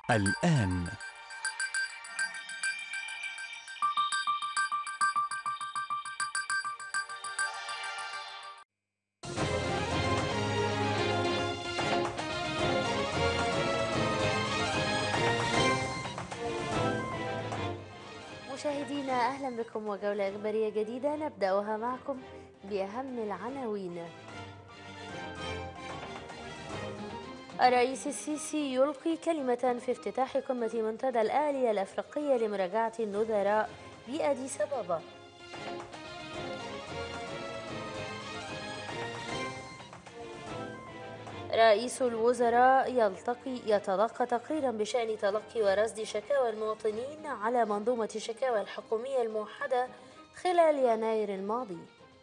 الآن. مشاهدينا أهلا بكم وجولة إخبارية جديدة نبدأها معكم بأهم العناوين. الرئيس السيسي يلقي كلمة في افتتاح قمة منتدى الآلية الأفريقية لمراجعة النظراء بأديس أبابا. رئيس الوزراء يتلقى تقريرا بشأن تلقي ورصد شكاوى المواطنين على منظومة الشكاوى الحكومية الموحدة خلال يناير الماضي.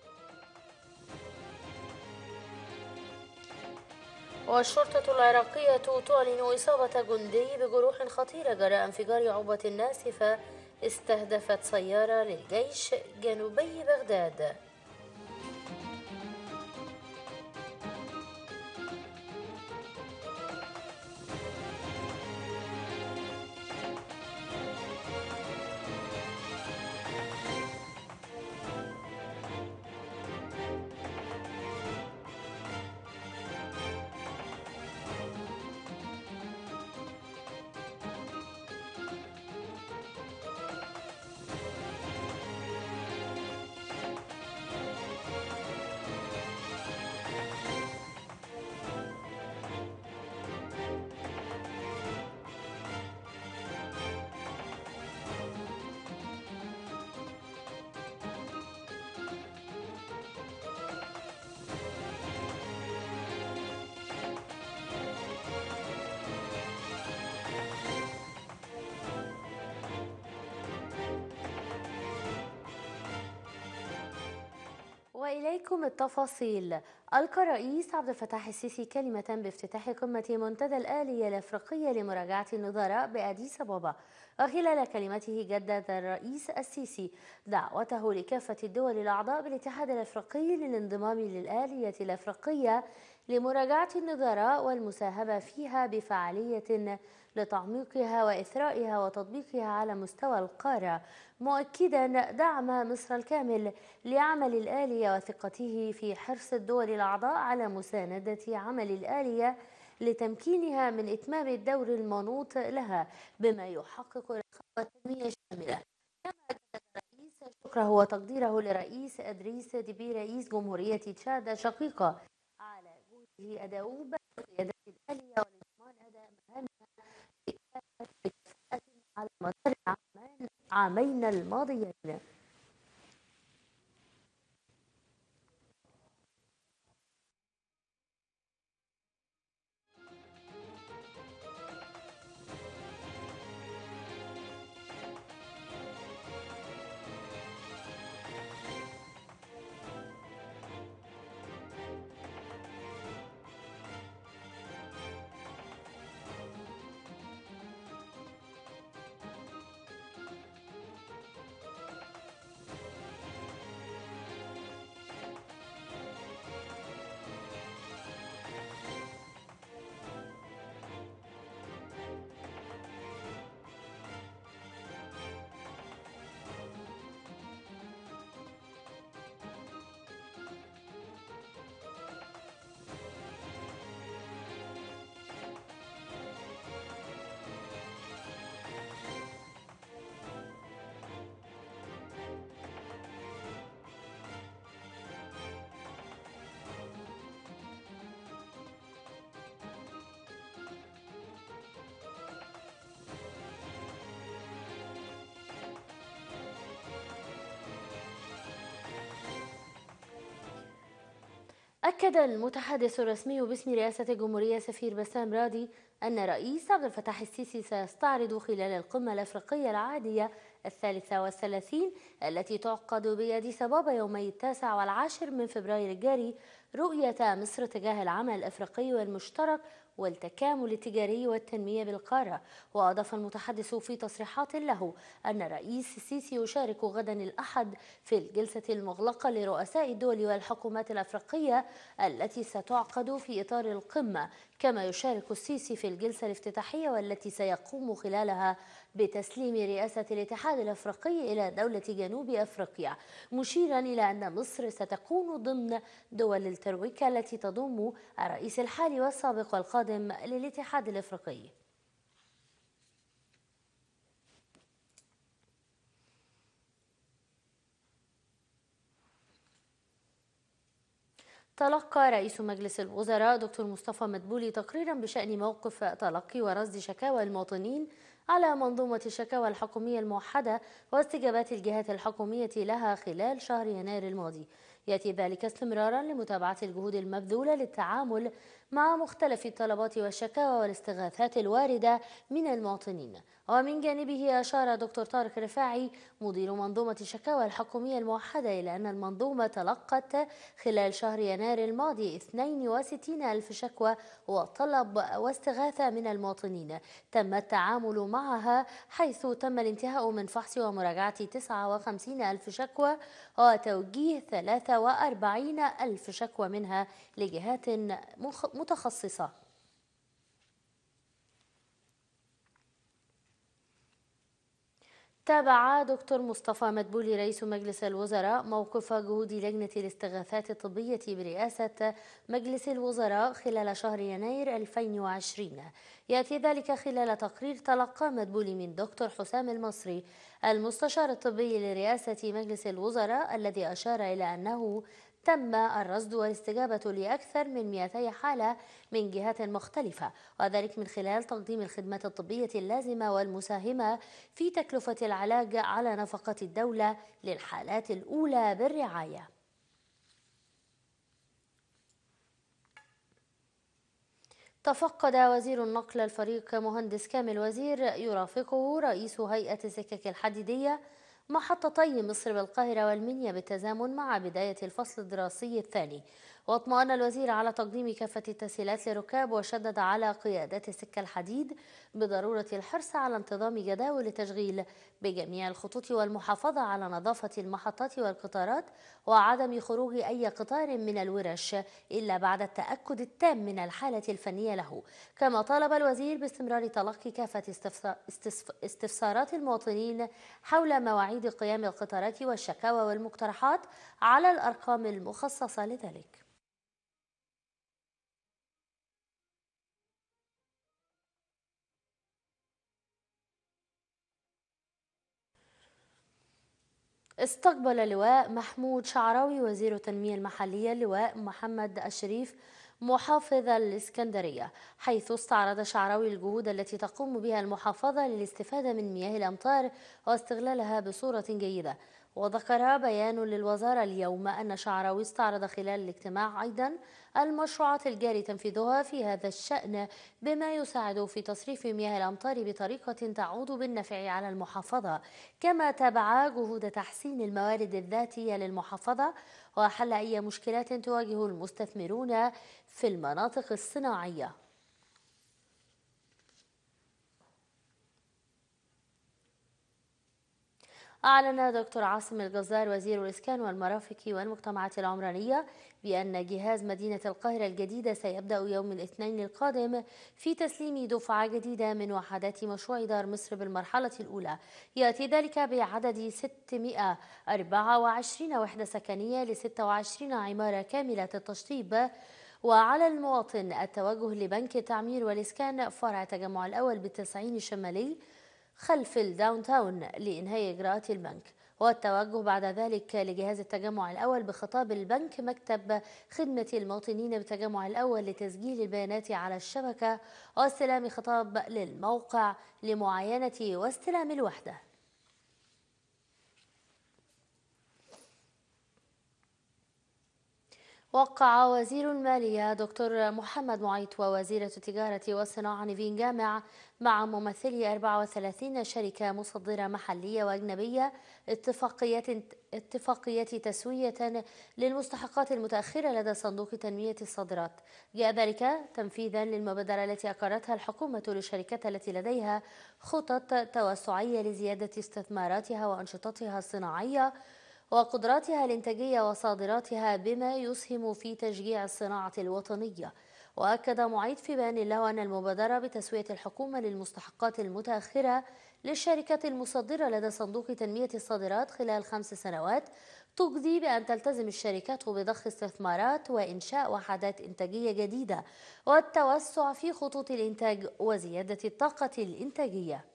والشرطة العراقية تعلن إصابة جندي بجروح خطيرة جراء انفجار عبوة ناسفة استهدفت سيارة للجيش جنوبي بغداد. وإليكم التفاصيل. ألقى الرئيس عبد الفتاح السيسي كلمة بافتتاح قمة منتدى الآلية الأفريقية لمراجعة النظراء بأديس أبابا. وخلال كلمته جدد الرئيس السيسي دعوته لكافة الدول الأعضاء بالاتحاد الأفريقي للانضمام للآلية الأفريقية لمراجعة النظراء والمساهمة فيها بفعالية لتعميقها وإثرائها وتطبيقها على مستوى القارة، مؤكدا دعم مصر الكامل لعمل الآلية وثقته في حرص الدول الأعضاء على مساندة عمل الآلية لتمكينها من إتمام الدور المنوط لها بما يحقق الرخاء والتنمية الشاملة. كما جدد الرئيس شكره وتقديره لرئيس أدريس ديبي رئيس جمهورية تشاد شقيقة على جهوده أداؤوب بقيادة الآلية ولضمان أداء مهامها بكفاءة على مدار العامين الماضيين. أكد المتحدث الرسمي باسم رئاسة الجمهورية سفير بسام راضي أن الرئيس عبد الفتاح السيسي سيستعرض خلال القمة الأفريقية العادية 33 التي تعقد بأديس أبابا يومي 9 و10 من فبراير الجاري رؤية مصر تجاه العمل الأفريقي والمشترك والتكامل التجاري والتنمية بالقارة. وأضاف المتحدث في تصريحات له أن الرئيس السيسي يشارك غدا الأحد في الجلسة المغلقة لرؤساء الدول والحكومات الأفريقية التي ستعقد في إطار القمة، كما يشارك السيسي في الجلسة الافتتاحية والتي سيقوم خلالها بتسليم رئاسة الاتحاد الأفريقي إلى دولة جنوب أفريقيا، مشيرا إلى أن مصر ستكون ضمن دول الترويكا التي تضم الرئيس الحالي والسابق والقادم للاتحاد الأفريقي. تلقى رئيس مجلس الوزراء دكتور مصطفى مدبولي تقريرا بشأن موقف تلقي ورصد شكاوى المواطنين على منظومة الشكاوى الحكومية الموحدة واستجابات الجهات الحكومية لها خلال شهر يناير الماضي. يأتي ذلك استمرارا لمتابعة الجهود المبذولة للتعامل مع مختلف الطلبات والشكاوى والاستغاثات الواردة من المواطنين. ومن جانبه أشار دكتور طارق رفاعي مدير منظومة الشكاوى الحكومية الموحدة إلى أن المنظومة تلقت خلال شهر يناير الماضي 62 ألف شكوى وطلب واستغاثة من المواطنين تم التعامل معها، حيث تم الانتهاء من فحص ومراجعة 59 ألف شكوى وتوجيه 43 ألف شكوى منها لجهات متخصصة. تابع دكتور مصطفى مدبولي رئيس مجلس الوزراء موقف جهود لجنة الاستغاثات الطبية برئاسة مجلس الوزراء خلال شهر يناير 2020. يأتي ذلك خلال تقرير تلقى مدبولي من دكتور حسام المصري المستشار الطبي لرئاسة مجلس الوزراء، الذي أشار إلى أنه تم الرصد والاستجابة لأكثر من 200 حالة من جهات مختلفة، وذلك من خلال تقديم الخدمات الطبية اللازمة والمساهمة في تكلفة العلاج على نفقة الدولة للحالات الأولى بالرعاية. تفقد وزير النقل الفريق مهندس كامل وزير يرافقه رئيس هيئة السكك الحديدية محطتي مصر بالقاهرة والمنيا بالتزامن مع بداية الفصل الدراسي الثاني. واطمأن الوزير على تقديم كافة التسهيلات للركاب، وشدد على قيادات السكة الحديد بضرورة الحرص على انتظام جداول التشغيل بجميع الخطوط والمحافظة على نظافة المحطات والقطارات وعدم خروج أي قطار من الورش إلا بعد التأكد التام من الحالة الفنية له. كما طالب الوزير باستمرار تلقي كافة استفسارات المواطنين حول مواعيد قيام القطارات والشكاوى والمقترحات على الأرقام المخصصة لذلك. استقبل اللواء محمود شعراوي وزير التنمية المحلية اللواء محمد الشريف محافظ الإسكندرية، حيث استعرض شعراوي الجهود التي تقوم بها المحافظة للاستفادة من مياه الأمطار واستغلالها بصورة جيدة. وذكر بيان للوزارة اليوم أن شعراوي استعرض خلال الاجتماع أيضا المشروعات الجاري تنفيذها في هذا الشأن بما يساعد في تصريف مياه الأمطار بطريقة تعود بالنفع على المحافظة. كما تابع جهود تحسين الموارد الذاتية للمحافظة وحل أي مشكلات تواجه المستثمرون في المناطق الصناعية. أعلن دكتور عاصم الجزار وزير الإسكان والمرافق والمجتمعات العمرانية بأن جهاز مدينة القاهرة الجديدة سيبدأ يوم الاثنين القادم في تسليم دفعة جديدة من وحدات مشروع دار مصر بالمرحلة الأولى. يأتي ذلك بعدد 624 وحدة سكنية ل 26 عمارة كاملة التشطيب. وعلى المواطن التوجه لبنك التعمير والإسكان فرع تجمع الأول بالتسعين الشمالي خلف الداون تاون لإنهاء إجراءات البنك، والتوجه بعد ذلك لجهاز التجمع الأول بخطاب البنك مكتب خدمة المواطنين بالتجمع الأول لتسجيل البيانات على الشبكة واستلام خطاب للموقع لمعاينة واستلام الوحدة. وقع وزير المالية دكتور محمد معيط ووزيرة التجارة والصناعة نيفين جامع مع ممثلي 34 شركة مصدرة محلية وأجنبية اتفاقيات تسوية للمستحقات المتأخرة لدى صندوق تنمية الصادرات. جاء ذلك تنفيذا للمبادرة التي أقرتها الحكومة للشركات التي لديها خطط توسعية لزيادة استثماراتها وأنشطتها الصناعية وقدراتها الإنتاجية وصادراتها، بما يسهم في تشجيع الصناعة الوطنية. وأكد معيد في بيان له أن المبادرة بتسوية الحكومة للمستحقات المتأخرة للشركات المصدرة لدى صندوق تنمية الصادرات خلال 5 سنوات تقضي بأن تلتزم الشركات بضخ استثمارات وإنشاء وحدات إنتاجية جديدة والتوسع في خطوط الإنتاج وزيادة الطاقة الإنتاجية.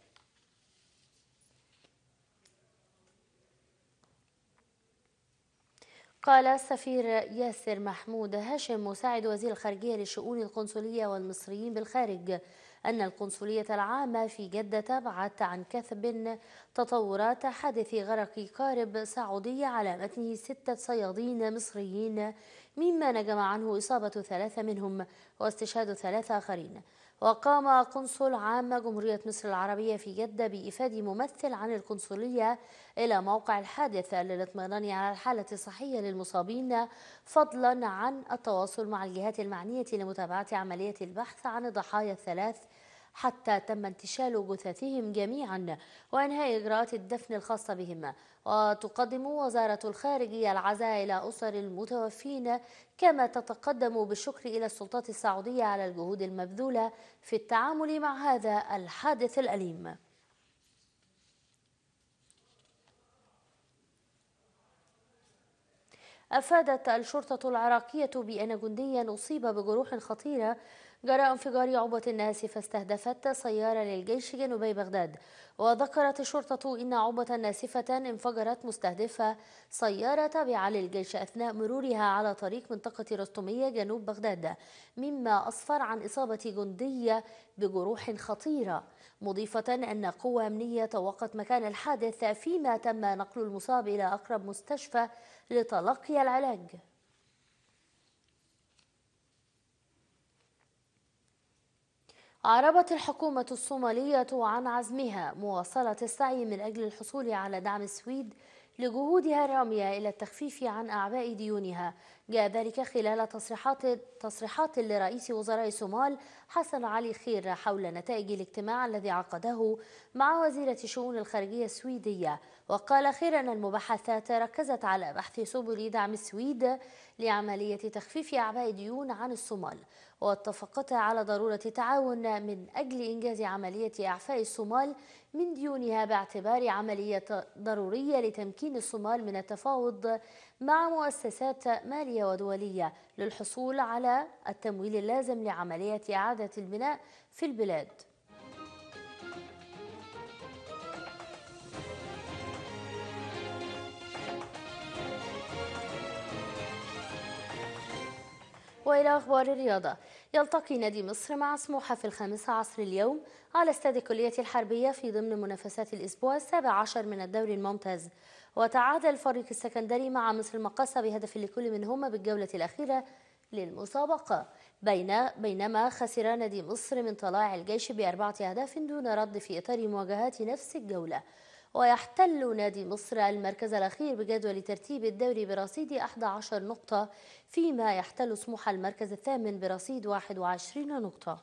قال السفير ياسر محمود هاشم مساعد وزير الخارجية للشؤون القنصلية والمصريين بالخارج أن القنصلية العامة في جدة تبعت عن كثب تطورات حادث غرق قارب سعودي على متنه 6 صيادين مصريين، مما نجم عنه إصابة 3 منهم واستشهاد 3 آخرين. وقام قنصل عام جمهورية مصر العربية في جدة بإفاد ممثل عن القنصلية إلى موقع الحادث للاطمئنان على الحالة الصحية للمصابين، فضلا عن التواصل مع الجهات المعنية لمتابعة عملية البحث عن الضحايا الثلاث حتى تم انتشال جثثهم جميعا وإنهاء إجراءات الدفن الخاصة بهم. وتقدم وزارة الخارجية العزاء إلى أسر المتوفين، كما تتقدم بالشكر إلى السلطات السعودية على الجهود المبذولة في التعامل مع هذا الحادث الأليم. أفادت الشرطة العراقية بأن جنديا أصيب بجروح خطيرة جراء انفجار عبوة ناسفة استهدفت سيارة للجيش جنوبي بغداد. وذكرت الشرطة إن عبوة ناسفة انفجرت مستهدفة سيارة تابعة للجيش أثناء مرورها على طريق منطقة رستمية جنوب بغداد، مما أسفر عن إصابة جندي بجروح خطيرة، مضيفة أن قوة أمنية توقت مكان الحادث فيما تم نقل المصاب إلى أقرب مستشفى لتلقي العلاج. أعربت الحكومة الصومالية عن عزمها مواصلة السعي من أجل الحصول على دعم السويد لجهودها الرامية إلى التخفيف عن أعباء ديونها. جاء ذلك خلال تصريحات لرئيس وزراء الصومال حسن علي خير حول نتائج الاجتماع الذي عقده مع وزيرة الشؤون الخارجية السويدية. وقال خير أن المباحثات ركزت على بحث سبل دعم السويد لعملية تخفيف أعباء الديون عن الصومال، واتفقتا على ضرورة التعاون من أجل إنجاز عملية إعفاء الصومال من ديونها باعتبار عملية ضرورية لتمكين الصومال من التفاوض مع مؤسسات مالية ودولية للحصول على التمويل اللازم لعملية إعادة البناء في البلاد. وإلى أخبار الرياضة، يلتقي نادي مصر مع سموحة في 5 اليوم على استاد الكلية الحربية في ضمن منافسات الأسبوع 17 من الدوري الممتاز. وتعادل الفريق السكندري مع مصر المقاصة بهدف لكل منهما بالجولة الأخيرة للمسابقة، بينما خسر نادي مصر من طلائع الجيش ب4 أهداف دون رد في إطار مواجهات نفس الجولة. ويحتل نادي مصر المركز الأخير بجدول ترتيب الدوري برصيد 11 نقطة، فيما يحتل سموحة المركز الثامن برصيد 21 نقطة.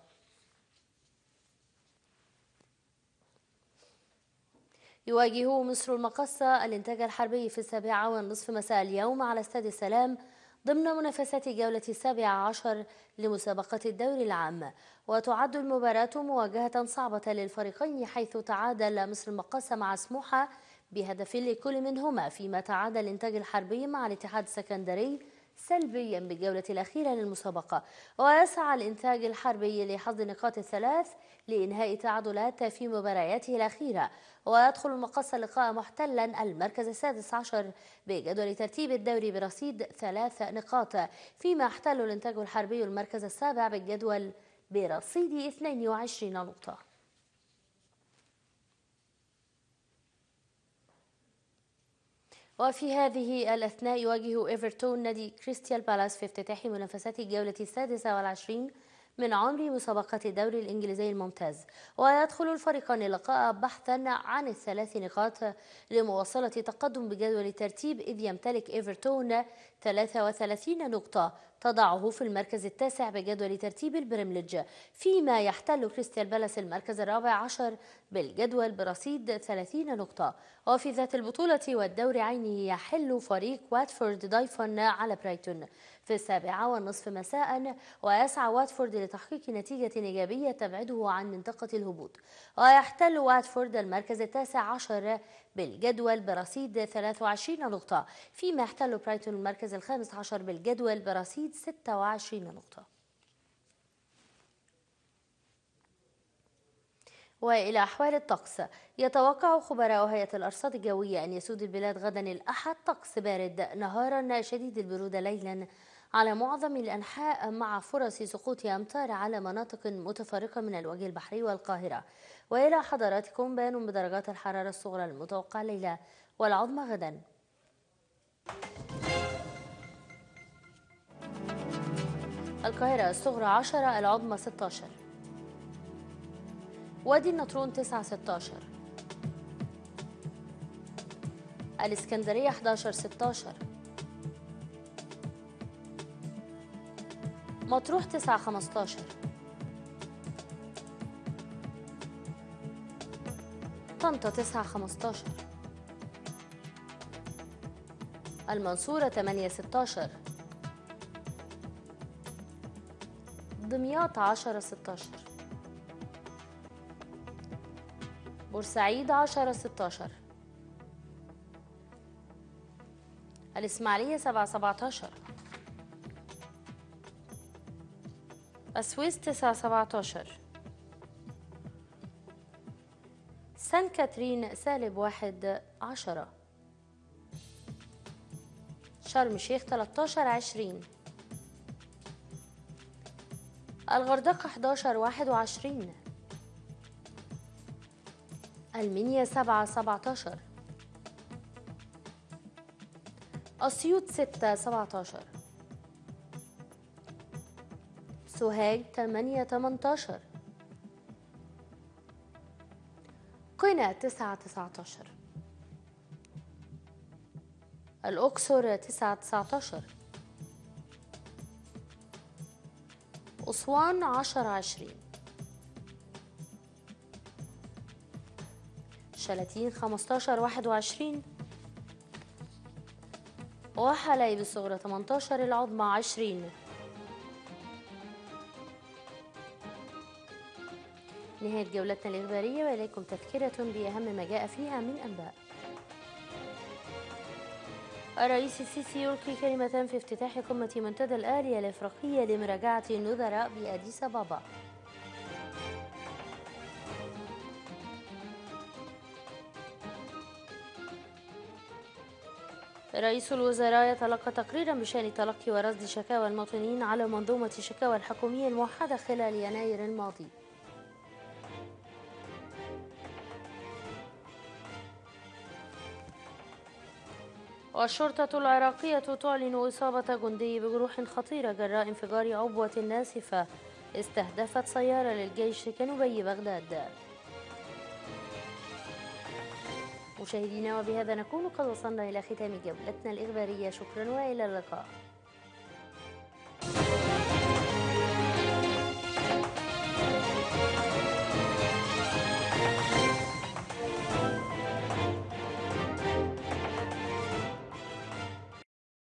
يواجه مصر المقاصة الإنتاج الحربي في 7:30 مساء اليوم على استاد السلام ضمن منافسات جولة 17 لمسابقة الدوري العام. وتعد المباراة مواجهة صعبة للفريقين، حيث تعادل مصر المقاصة مع سموحة بهدف لكل منهما، فيما تعادل الإنتاج الحربي مع الاتحاد السكندري سلبيا بالجولة الأخيرة للمسابقة. ويسعى الإنتاج الحربي لحصد النقاط الثلاث لإنهاء تعادلات في مبارياته الأخيرة. ويدخل المقصة اللقاء محتلا المركز ال16 بجدول ترتيب الدوري برصيد 3 نقاط، فيما يحتل الإنتاج الحربي المركز السابع بالجدول برصيد 22 نقطة. وفي هذه الأثناء يواجه إيفرتون نادي كريستيال بالاس في افتتاح منافسات الجولة 26 من عمر مسابقة الدوري الإنجليزي الممتاز. ويدخل الفريقان اللقاء بحثا عن ال3 نقاط لمواصلة تقدم بجدول الترتيب، إذ يمتلك إيفرتون 33 نقطة، تضعه في المركز التاسع بجدول ترتيب البريمليج، فيما يحتل كريستيال بالاس المركز الرابع عشر بالجدول برصيد 30 نقطة. وفي ذات البطولة والدور عينه يحل فريق واتفورد ضيفا على برايتون في 7:30 مساء، ويسعى واتفورد لتحقيق نتيجة إيجابية تبعده عن منطقة الهبوط. ويحتل واتفورد المركز التاسع عشر بالجدول برصيد 23 نقطة، فيما يحتل برايتون المركز الخامس عشر بالجدول برصيد 26 نقطة. وإلى أحوال الطقس، يتوقع خبراء هيئة الأرصاد الجوية أن يسود البلاد غدا الأحد طقس بارد نهارا شديد البرودة ليلا على معظم الأنحاء، مع فرص سقوط أمطار على مناطق متفرقة من الوجه البحري والقاهرة. وإلى حضراتكم بيان بدرجات الحرارة الصغرى المتوقعة الليلة والعظمى غدا. القاهرة الصغرى 10، العظمى 16. وادي النطرون 9-16. الإسكندرية 11-16. مطروح 9-15. طنطا 9-15. المنصورة 8-16. دمياط 10-16. بورسعيد 10-16. الإسماعيلية 7-17. السويس 9-17. سان كاترين -1-10. شرم الشيخ 13-20. الغردقة 11-21. المنيا 7-17. أسيوط 6-17. سوهاج 8-18. قنا 9-19. الأقصر 9-19. أسوان 10-20. شلاتين 15-21. وحلايب الصغرى 18، العظمى 20. نهاية جولتنا الإخبارية، وإليكم تذكرة بأهم ما جاء فيها من أنباء. الرئيس السيسي يلقي كلمة في افتتاح قمة منتدى الآلية الإفريقية لمراجعة النظراء بأديس أبابا. رئيس الوزراء يتلقى تقريرا بشأن تلقي ورصد شكاوى المواطنين على منظومة الشكاوى الحكومية الموحدة خلال يناير الماضي. والشرطة العراقية تعلن إصابة جندي بجروح خطيرة جراء انفجار عبوة ناسفة استهدفت سيارة للجيش جنوبي بغداد. مشاهدينا، وبهذا نكون قد وصلنا إلى ختام جولتنا الإخبارية. شكرا وإلى اللقاء.